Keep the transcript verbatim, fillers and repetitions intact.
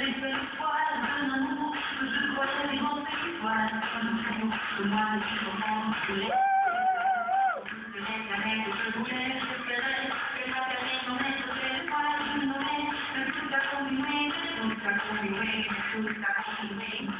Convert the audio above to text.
Les seules étoiles de l'amour que je croyais les grandes étoiles, que moi je suis vraiment brûlée. Je réclamais que je voulais, j'espérais que ma planète n'aurait que ces étoiles, je n'aurais que tout à continuer, tout à continuer, tout à continuer.